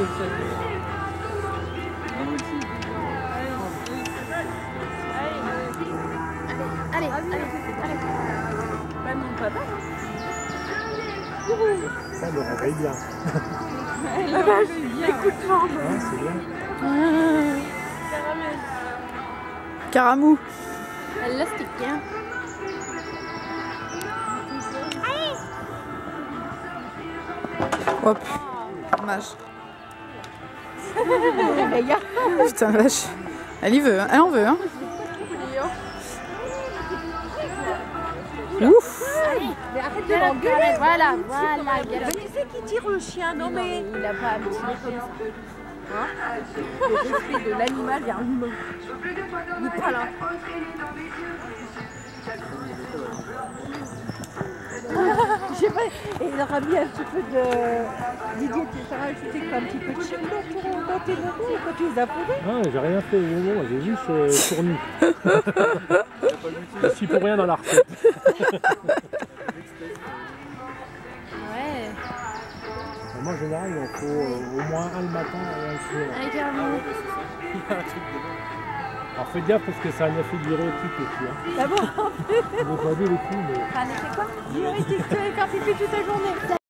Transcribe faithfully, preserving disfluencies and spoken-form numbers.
c'est ça. Allez, allez, allez. Même mon papa. Ça me réveille bien. La vache, écoute-moi. Hein, c'est bien. Caramel. Caramou. Élastique, hein. Hop. Dommage. Putain vache. Elle y veut, hein. Elle en veut, hein. Ouf. Mais arrête de l'engueuler. Voilà, voilà. Mais qui c'est qui tire le chien? Non mais... Il a pas à me tirer comme ça. Hein? Le respect de l'animal vers l'humain. Il n'est pas là. Je sais pas, et il leur a mis un petit peu de... Didier, tu t'as rajouté quoi, un petit peu de chien pour quand t'es nouveau ou quand tu les as prouvés? Non, j'ai rien fait, non, non, j'ai juste euh, tourné. Je suis pour rien dans la recette. Ouais. Moi, en général, il en faut euh, au moins un le matin et un le soir. Avec caramel. Alors faites gaffe parce que ça a un effet diurétique aussi. Hein. D'abord, On va pas dire les coups, mais... ça en effet quoi? Diurétique, quand il fait toute la journée.